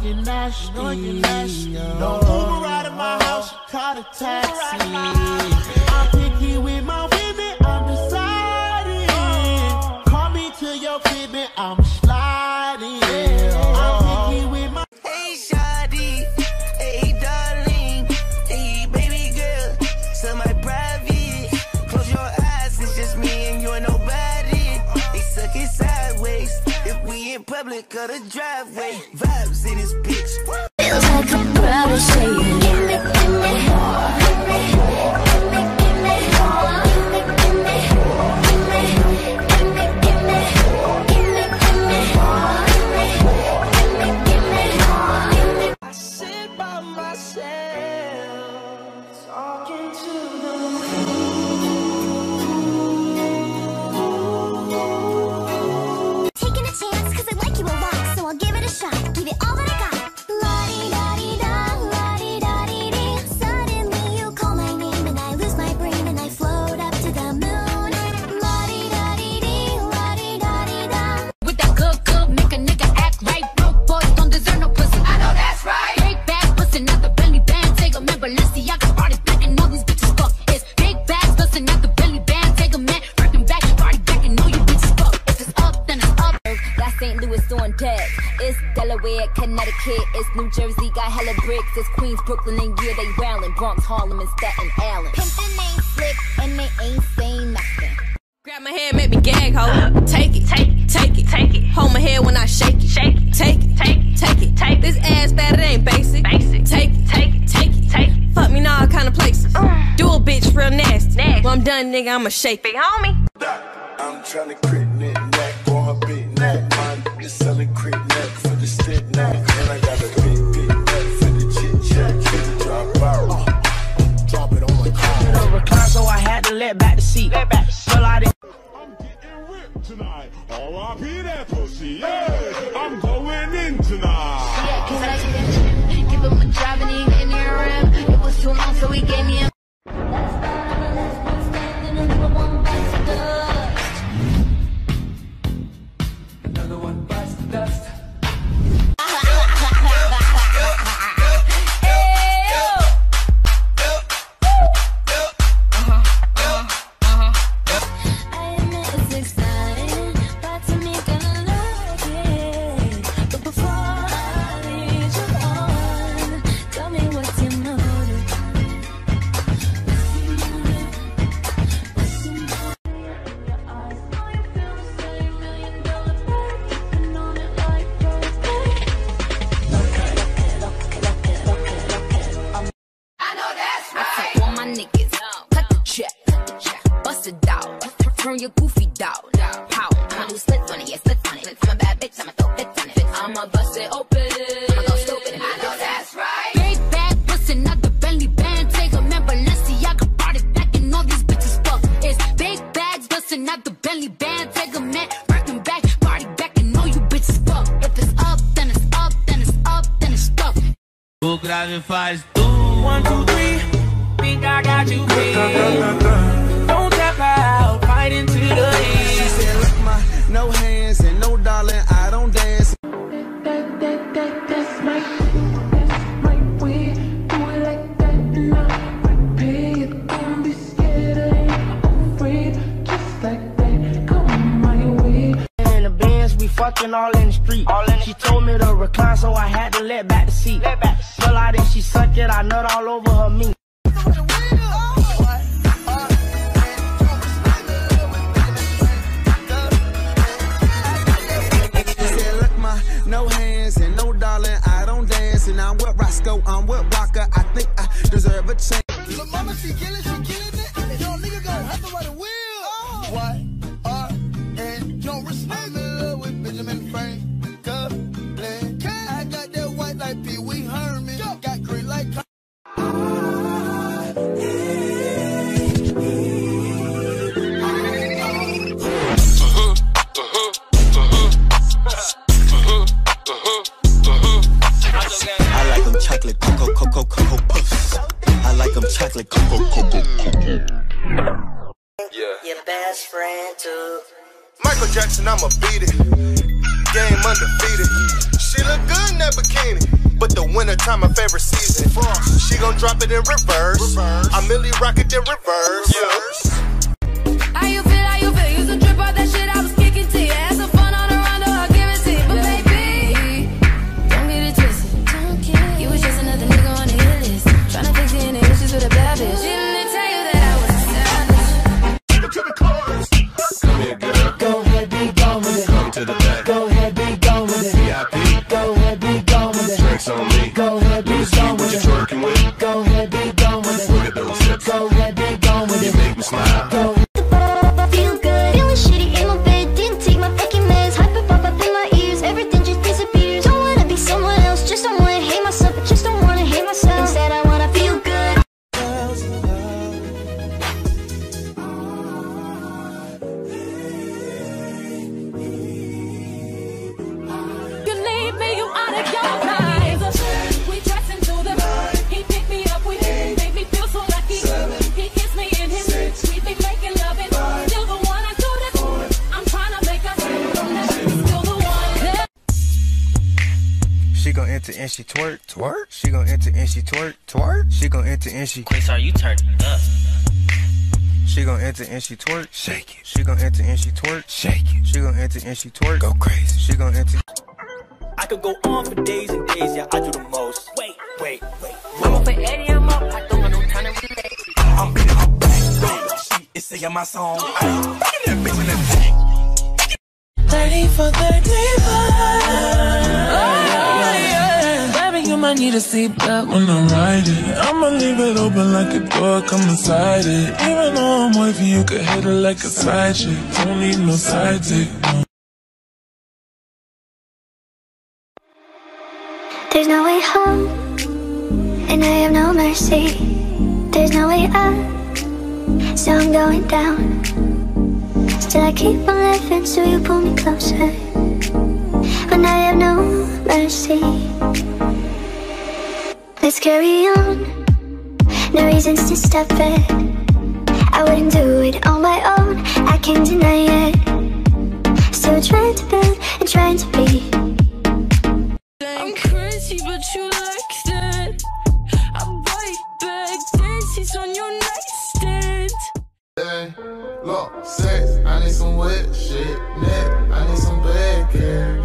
you're nasty. Don't Uber out of my house, you call a taxi. I'm picky with my women, I'm deciding. Call me to your crib and I'm sliding. I'm picky with my. Hey shawty, hey darling, hey baby girl, so my private. Close your eyes, it's just me and you and nobody. They suck it sideways. If we in public or the driveway, vibes in this bitch. Feels like I'm proud to say you give me more. Give me more. I sit by myself, talking to the moon. Taking a chance, cause I like you a lot, so I'll give it a shot. Give it all that I got. La-di-da-di-da, la-di-da-di-dee. Suddenly you call my name and I lose my brain and I float up to the moon. La-di-da-di-dee, la-di-da-di-da. With that good, make a nigga act right. Broke boys don't deserve no pussy. I know that's right. Big bags bustin' out the belly band. Take a man, Balenciaga party back and all these bitches fuck. It's big bags bustin' out the belly band. Take a man, working back, party back and all you bitches fuck. If it's up, then it's up. Got St. Louis on deck. It's Delaware, Connecticut. It's New Jersey, got hella bricks. It's Queens, Brooklyn, and yeah, they rallying. Bronx, Harlem, and Staten Island. Pimpin' ain't slick and they ain't saying nothing. Grab my hand, make me gag, ho. Take it, take it, take it, take it. Hold my head when I shake it, shake it. Take it, take it, take it, take it. This ass fat, it ain't basic. Basic. Take it, take it, take it, take it. Fuck me in all kind of places. Do a bitch real nasty. When I'm done, nigga, I'ma shake. Big homie. I'm tryna crit neck on her big neck. Mine is selling crit neck for the stick neck. And I got a big neck for the chit chat. Drop out. Drop it on my car. Recline, so I had to let back the seat. Well, I didn't. I'm getting ripped tonight. R.I.P. that pussy, yeah. I'm going in tonight. Yeah, cause I didn't give him a drive and he in the rim. It was too long, so he gave me a. Another one bites the dust. I admit it's exciting, but to me gonna like it. But before I lead you on, tell me what's your motive. What's your motive? In your eyes, know you feel the same. $1 million bag, keeping on it like rose. I know that's right. I tell all my niggas, cut the check, bust it out, turn your goofy dog. Pow, I'ma do splits on it, yeah, splits on it. I'm a bad bitch, I'ma throw fits on it. I'ma bust it open, I'ma go stupid. I know that's right. Big bag bustin' out the belly band. Take a man, Balenciaga party back and all these bitches fuck. It's big bags bustin' out the belly band. Take a man, working back, party back and all you bitches fuck. If it's up, then it's up, then it's up, then it's stuck. O grave faz tu. 1, 2, 3. Think I got you pinned. Don't tap out, fight into the end. She said, look, no hands and no darling, I don't dance. That's my way. Do it like that and I'll pay it. Don't be scared, I ain't afraid. Just like that, come my way. In the Benz, we fucking all in the street. She told me to recline, so I had to let back the seat. Well, I then she sucked it, I nut all over her meat. No hands and no darling, I don't dance. And I'm with Roscoe, I'm with Walker. I think I deserve a chance. Look, mama, she killing it. Yo, nigga gonna have to ride a wheel. Y-R-N, don't respect me, love with Benjamin Franklin. I got that white like Pee Wee Herman. Got green like. I like them chocolate cocoa puffs. I like them chocolate cocoa. Yeah. Your best friend too. Michael Jackson, I'ma beat it. Game undefeated. She look good in that bikini. but the winter time my favorite season. She gon' drop it in reverse. I merely rock it in reverse. How you feel? How you feel? Used to trip out that shit I was kicking to you. Had some fun on the rondo, I'll give it to you. But baby, don't get it twisted. You was just another nigga on the hit list, tryna fix any issues with a bad bitch. Didn't tell you that I was a savage. Take it to the cars. Come here, girl. Go ahead, be gone with it. Come to the back. Go ahead, be gone with it. VIP. Go ahead, be gone with it. Drinks on me. Go ahead, be gone What with you it. twerking with? Go ahead, be gone with it. Look at those hips. Go ahead, be gone with You it. make me smile. Go Feel good, feeling shitty in my bed. Didn't take my fucking meds. Hyper pop up in my ears. Everything just disappears. Don't wanna be someone else. Just don't wanna hate myself. I just don't wanna hate myself. Instead, I wanna feel good. You leave me, you out of your mind. We dress into the he picked me up, we made me feel so lucky. He kissed me in his we be making love it. Still the one I do this. I'm trying to make us still the one. She gon' enter and she twerk, twerk. She gon' enter and she twerk, twerk. She gon' enter and she Chris, are you turned up? She gon' enter and she twerk, shake it. She gon' enter and she twerk, shake it. She gon' enter and she twerk, go crazy. She gon' enter. I could go on for days and days, yeah, I do the most. Wait. I'm up for Eddie, I'm up. I don't got no time to relate. I'm beating her back. She is singing my song. That bitch in the tank. 30 for 35. Baby, you might need a seatbelt when I'm riding. I'ma leave it open like a door, come inside it. Even though I'm wavy, you could hit it like a side chick. Don't need no side dick, no. There's no way home, and I have no mercy. There's no way up, so I'm going down. Still I keep on living, so you pull me closer. When I have no mercy. Let's carry on, no reasons to stop it. I wouldn't do it on my own, I can't deny it. Still trying to build and trying to be. I'm crazy, but you like that. I bite back, dances on your nightstand. Hey, look, sex, I need some wet shit. Neck, I need some bad care.